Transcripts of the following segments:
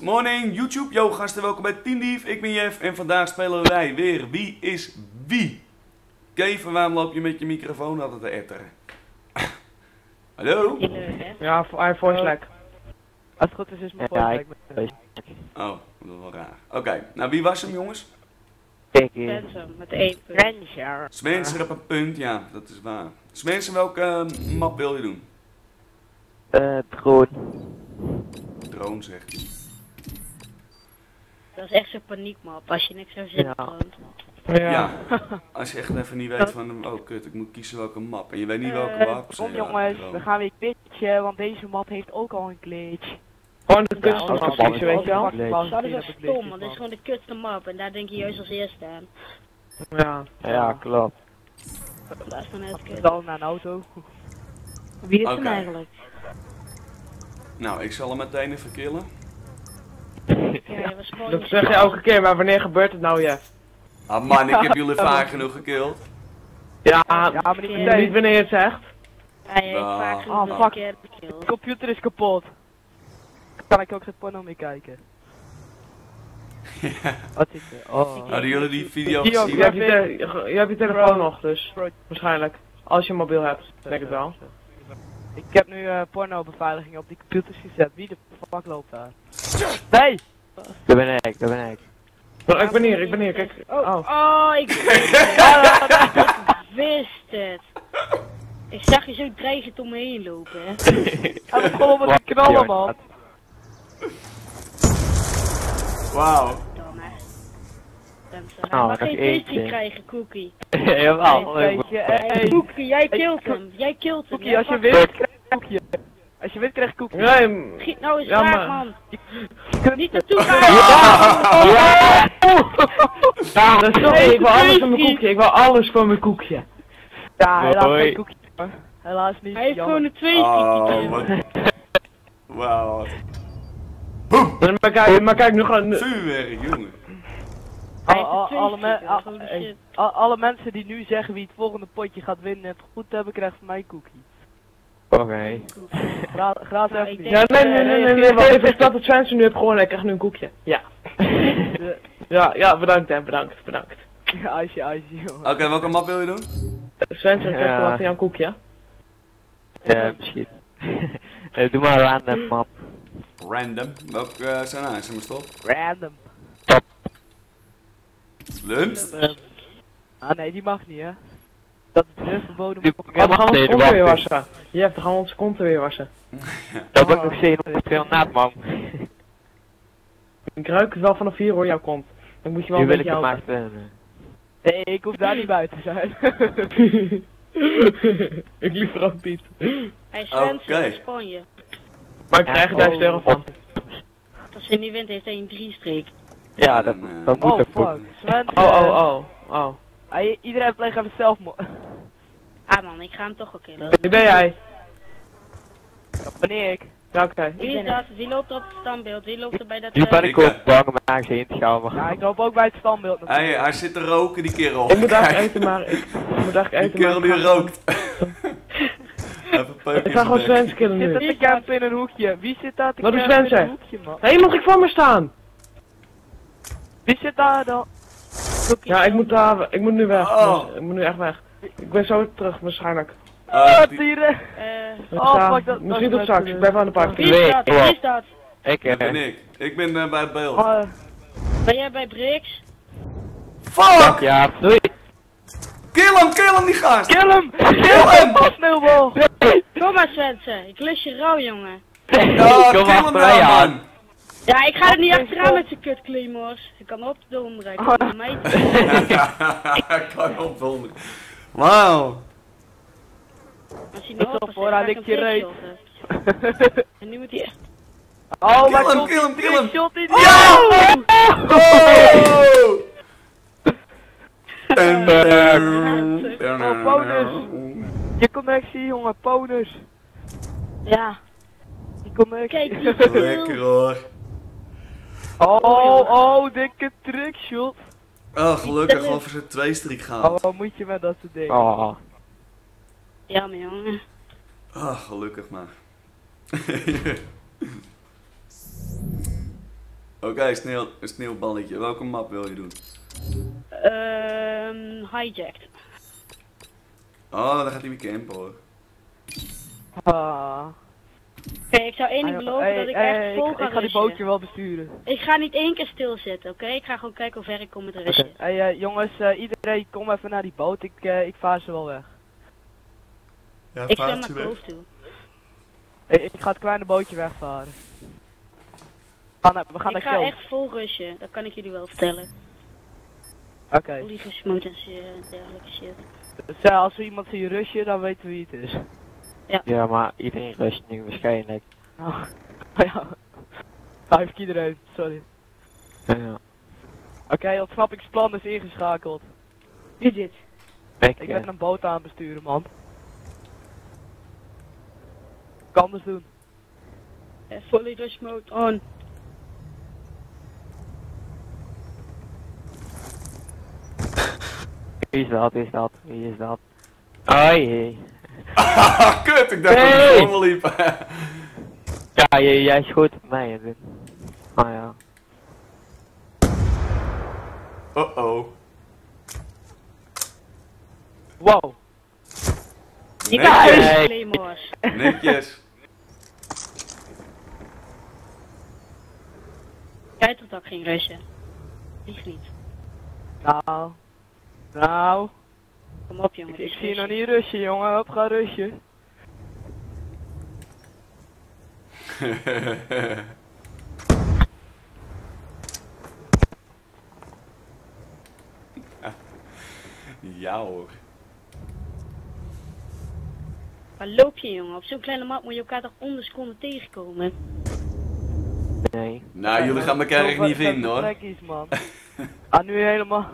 morning YouTube, yo gasten, welkom bij Team Dief. Ik ben Jeff en vandaag spelen wij weer Wie is Wie. Kevin, waarom loop je met je microfoon altijd te etteren? Hallo? Ja, voice lag. Als het goed is mijn voice lag. Oh, dat is wel raar. Oké, nou wie was hem jongens? Spencer, met 1 punt. Spencer op een punt, ja, dat is waar. Spencer, welke map wil je doen? Drone. Drone zegt hij. Dat is echt zo'n paniekmap, als je niks zou zitten toont. Ja, als je echt even niet weet van, oh kut, ik moet kiezen welke map. En je weet niet welke map. Kom jongens, we gaan weer glitchen, want deze map heeft ook al een glitch. Gewoon de custom map kiezen, weet je wel? Dat is wel stom, want dit is gewoon de kutste map en daar denk je juist als eerste aan. Ja, klopt. Dat is dan net kut. Dan naar een auto. Wie is hem eigenlijk? Nou, ik zal hem meteen even killen. Ja, was gewoon Dat zeg je elke keer, maar wanneer gebeurt het nou, Jeff? Ah man, ik heb jullie vaak genoeg gekild. Ja, maar niet wanneer je het zegt. Ja, je hebt vaak genoeg fuck. een keer gekilld. De computer is kapot. Kan ik ook geen porno meer kijken? Wat is er? Oh. Hadden jullie die video Je gezien? hebt je telefoon nog, dus waarschijnlijk. Als je een mobiel hebt, denk ik wel. Ik heb nu porno beveiliging op die computers gezet. Wie de fuck loopt daar? Nee! Dat ben ik. Ik ben hier, kijk. Oh, ik wist het. Ik zag je zo dreigend om me heen lopen, hè. Hij was gewoon met een knallen, man. Wauw. Dan, hè. Spencer, hij Nou, mag dat geen is feestje één. krijgen, Cookie. Jawel. Hey, Cookie, jij kilt hem. Jij kilt hem. Cookie, als je wint, krijg je koekje. Als je wint, krijg je koekje. Nee, Schiet nou eens Ja, raak, maar- man. Niet naartoe Ja! gaan. Dat is toch, ik wil alles voor mijn koekje, ik wil alles voor mijn koekje. Ja, helaas Hoi. geen koekje. Hoor. Helaas niet. Hij heeft jammer. gewoon een 2 Oh, stiekje. wat. Wauw. Maar kijk, nu gaan... Vuurwerk, jongen. Hij heeft een 2 Alle, me- stiekje, holy hey, shit. alle mensen die nu zeggen wie het volgende potje gaat winnen en het goed hebben, krijgen van mij een koekje. Oké. Gratis Nou, even ik niet. denk- Ja, nee, wacht even, dat het Svensen nu heb gewonnen, ik krijg nu een koekje. Ja. Ja, bedankt hè, bedankt. Icy, jongen. Oké, welke map wil je doen? Svensen krijgt Ja. wel van jou een koekje. Ja, misschien. Doe maar een random map. Random. Welke zijn hij? Zijn we stop? Random. Lunch? Nee, die mag niet, hè. Dat is weer verboden. Die- We gaan onze Nee, konten wacht weer even. wassen. Je hebt gaan onze konten weer wassen. Dat ben ik nog steeds veel nat, man. Ik ruik het wel vanaf hier hoor, jouw kont. Dan moet je wel Nu een wil ik beetje hem helpen. maar Nee, ik hoef daar niet bij te zijn. Ik liever ook Piet. Hij is Spencer Oké. uit Spanje. Maar ik krijg er 1000 euro van. Als hij niet wint, heeft hij een 3-streek. Ja, dat moet Oh, ook. fuck. Sven, Oh. iedereen pleegt even zelfmoord. Ah man, ik ga hem toch wel killen. Wie ben jij? Wanneer ik? Ja, oké. Wie is dat? Wie loopt op het standbeeld? Wie loopt er bij dat... Nu ben ik Ik, ook bang om aan heen te gaan, Ja, maar. ik loop ook bij het standbeeld natuurlijk. Hij zit te roken, die kerel. Ik moet eigenlijk Kijk, eten, maar ik moet eigenlijk die eten, kerel die maar rookt. Even peuk ik ga gewoon Svensen killen Zit nu. er te campen in een hoekje? Wie zit daar te Wat is campen in Sven een zegt? hoekje, man? Hé, mag ik voor me staan? Wie zit daar dan? Ja, ik moet nu weg. Oh. Dus ik moet nu echt weg. Ik ben zo terug waarschijnlijk. Dieren! Dus, Oh, fuck, dat misschien tot straks, ik blijf aan de park. Wie is dat? Wie is dat? Ik, Dat ben ik. Ik ben bij het beeld. Oh, Ben jij bij Brix? Fuck! ja, doei. Kill hem die gast! kill hem! Kill hem! Sneeuwbal! Kom maar Spencer, ik lus je rauw jongen. Ja, Kom kill hem achter mij nou aan. man! Ja, ik ga er niet achteraan met zijn kut claymores. Ik kan op de omdraaien, ik kan mij Ik kan opdonderen. Wauw! Als hij Dat nou is op toch voor hij likt je reet. En nu moet hij echt... Oh, Kill hem, kill hem, kill hem. Shot in Ja! Oh! Oh, bonus. Je connectie, jongen, bonus. Ja, Die connectie. kijk die Lekker kill. hoor. Oh, dikke trickshot. Oh, gelukkig over zijn 2-streak Oh, gehaald. wat moet je met dat soort dingen? Oh. Jammer jongen. Ah, gelukkig maar. Oké, sneeuwballetje. Welke map wil je doen? Hijacked. Oh, dan gaat hij weer campen hoor. Ah. Oké, ik zou één ding beloven dat ik echt vol ga Ik ga die rushen. bootje wel besturen. Ik ga niet één keer stilzitten, oké? Ik ga gewoon kijken hoe ver ik kom met de rushen. Hey jongens, iedereen kom even naar die boot. Ik vaar ze wel weg. Ja, Ik zwem naar Cove toe. Ik ga het kleine bootje wegvaren. We gaan Ik naar ga Cove. echt vol rushen, dat kan ik jullie wel vertellen. Oké. Olie gesmoot en dergelijke shit. Dus als we iemand zien rushen, dan weten we wie het is. Ja, maar iedereen rust nu waarschijnlijk. Oh. Ja. Ga even iedereen, sorry. Ja. Oké, ontsnappingsplan is ingeschakeld. Wie dit? Ik, Ik ben een boot aan het besturen, man. Kan anders doen. Fully rush mode on. Wie is dat? Wie is dat? Wie is dat? Oh jee. Kut, ik dacht dat Hey! hij voor me liep. Ja, jij schoot op mij. Hè. Ah ja. Oh. Wow. Ik Netjes. ga claymores. Netjes. Kijk toch dat ik ging rushen. Lieg niet. Nou. Kom op jongen. Ik zie je nog niet rushen, jongen. Hop, ga rushen. Ja hoor. Waar loop je jongen? Op zo'n kleine map moet je elkaar toch onder seconden tegenkomen. Nee. Nou, jullie gaan elkaar echt niet vinden hoor. Plekjes, man. Nu helemaal.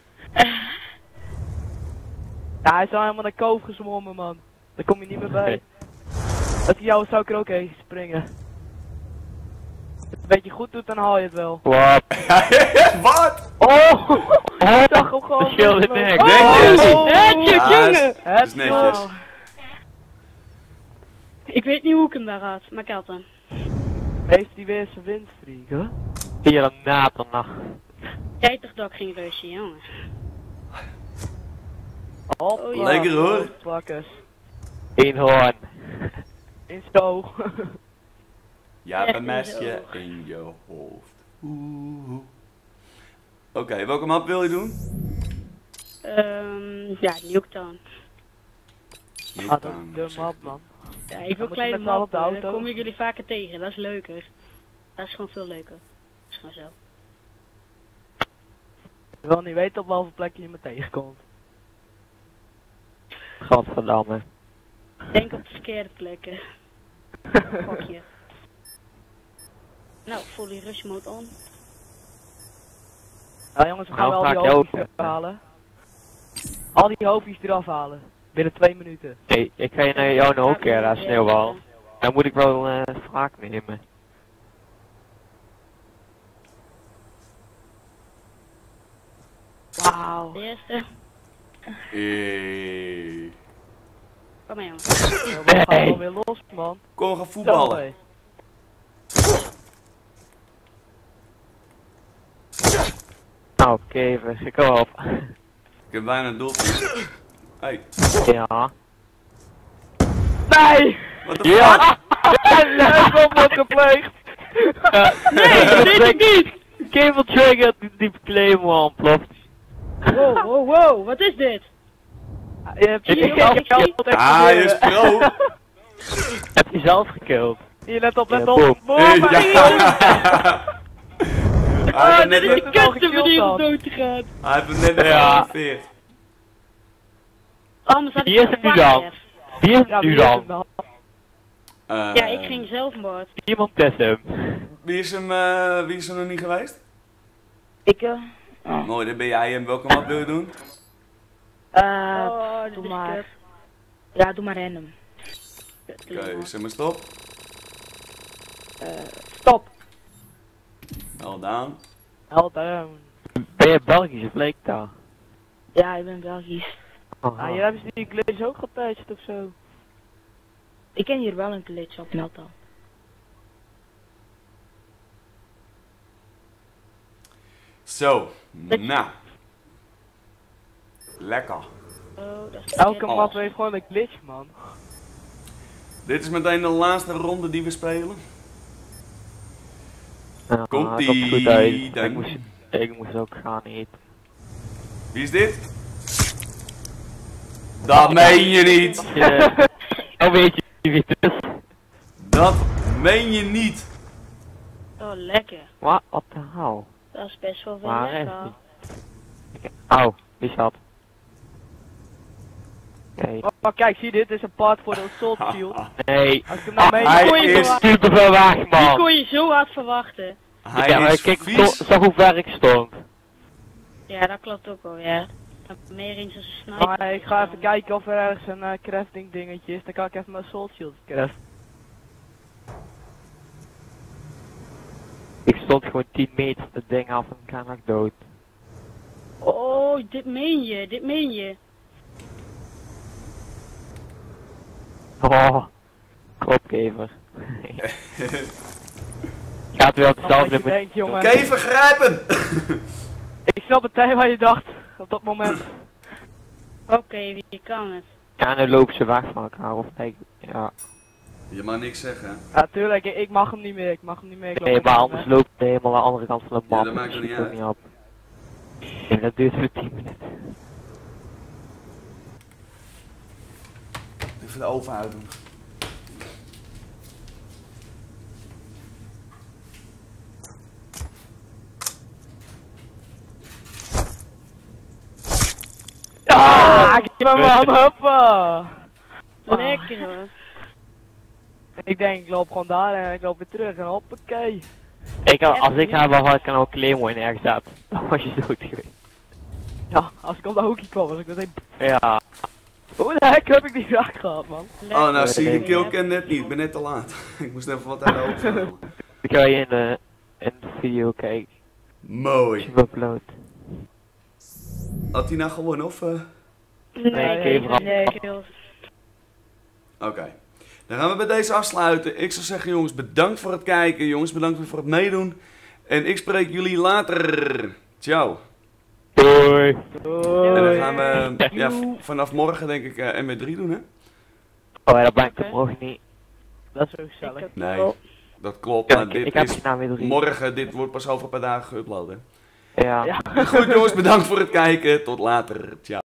Ja, hij is al helemaal naar Cove gezwommen, man. Daar kom je niet meer bij. Als hij jou zou ik er ook heen springen. Als je het een beetje goed doet, dan haal je het wel. Wat? Wat? Oh! Ik zag hem gewoon. Verschil in de nek. Netjes. Netjes Ja, jongen! dat is netjes. Ik weet niet hoe ik hem daar had, maar ik had hem. Heeft hij weer zijn winstreak, hè? Hier een naternacht. Kijk toch dat ik ging rushen jongen. Hopla, Lekker, hoor. Plakkers. Eenhoorn. In zo. Ja, Echt een in mesje je oog. in je hoofd. Oeh. Oké, welke map wil je doen? Ja, Nuketown. Ah, dat is de map, man. Ja, ik wil moeten kleine met z'n allen op de mappen, dan auto. komen jullie vaker tegen, dat is leuker. Dat is gewoon veel leuker. Dat is gewoon zo. Ik wil niet weten op welke plek je me tegenkomt. Godverdamme. Denk op de verkeerde plekken. Fuck je. Nou, fully rush mode on. Nou jongens, we gaan Nou, wel ga die ik hoofdjes ook. eraf halen. Al die hoofdjes eraf halen. Binnen 2 minuten. Nee, ik ga je naar jou nog een keer, sneeuwbal. Dan moet ik wel wraak nemen. Wauw. De eerste. Kom maar jongen. We gaan wel weer los, man. Kom, we gaan voetballen. Zo, hé. Nou, Kever, ik kom op. Ik heb bijna een doelpunt. Hey, Ja. Nee! what the fuck? Ja! Zelfmoord wordt gepleegd! Nee, dat deed ik niet! Cable trigger, die claymore ontploft. Wow, wat is dit? Je hebt Zie je, je jongens, ik zie- Ah, hij is pro. Heb je zelf gekild? Hier, let op, let Ja, op! boom. Boom, Hey, hij- Hij heeft dit is net de al kutste gekild manier dan. om dood te gaan. hij heeft hem net Ja. gearriveerd. Anders had ik Wie is het nu dan? Wie is het Ja, nu wie is dan? het dan? Ja, ik ging zelfmoord. Iemand test hem. Wie is er nog niet geweest? Ik Mooi, dan ben jij hem. Welke map wil je doen? dit doe is maar. kut. Ja, doe maar random. Oké, zeg maar stop. Stop. Well down. Heldown. Ben je Belgisch of leek dat? Ja, ik ben Belgisch. Ah, hier hebben ze die glitch ook gepatcht of zo. Ik ken hier wel een glitch op Meltdown. Zo, nou. Lekker. Oh, dat is Elke Oh. map heeft gewoon een glitch, man. Dit is meteen de laatste ronde die we spelen. Ja, Komt dat is goed ie uit. dan. Ik moest ook gaan eten. Wie is dit? Dat meen je niet. Nou weet je wie het is. Dat meen je niet. Oh, lekker. Wat de hel? Dat is best wel veel Waar is lekker. die? Auw, wie zat? Oké. Oh, kijk, zie je dit? Dit is een part voor de assault shield. Nee. Als ik hem nou mee... Hij kon je is, verwachten. Super ver weg, Die man. kon je zo hard verwachten. hij Ja, maar is kijk, vies. zag hoe ver ik stond. Ja, dat klopt ook wel, ja. Meer eens als een sniper. Maar ik ga even kijken of er ergens een crafting dingetje is. Dan kan ik even mijn assault shield craften. Ik stond gewoon 10 meter het ding af en ik ga nog dood. Oh, dit meen je, dit meen je. Oh, klopkever. Gaat weer op Wat hetzelfde je denkt, jongen. Oké, vergrijpen. Ik snap meteen wat je dacht op dat moment. Oké, wie kan het? Ja, nu lopen ze weg van elkaar of ik, ja. Je mag niks zeggen. Ja, tuurlijk, ik mag hem niet meer. Ik mag hem niet meer. Ik loop Nee, met maar hem, anders hè. loopt hij helemaal aan de andere kant van de Ja, map. dat maakt dus niet schiet uit. ook niet op. En dat duurt voor 10 minuten. Even de oven uitdoen. Ah, ik heb hem aan hoppa. Lekker hoor. Ik denk, ik loop gewoon daar en ik loop weer terug en hoppakee. Als ik heb, had ik dan ook Claymore nergens zat. Dan was je dood geweest. Ja, als ik op de hoekje kwam was ik meteen... Ja. Hoe de hek heb ik die raak gehad, man? Oh, nou zie je de Lekker. killcam net niet. Ik ben net te laat. Ik moest even wat aan de oven halen. Ik ga je in de video kijken. Als Mooi. je me upload. Had hij nou gewonnen of... Nee, ik geef eraf. Nee, heel... Oké. Dan gaan we bij deze afsluiten. Ik zou zeggen jongens, bedankt voor het kijken. Jongens, bedankt voor het meedoen. En ik spreek jullie later. Ciao. Doei. En dan gaan we ja, vanaf morgen denk ik MW3 doen hè? Oh ja, dat ben ik er morgen niet. Dat is zo gezellig. Nee, dat klopt. Ja, Maar dit ik heb is je naam weer 3. morgen, dit wordt pas over een paar dagen geüpload hè? Ja. Ja. Goed jongens, bedankt voor het kijken. Tot later. Ciao.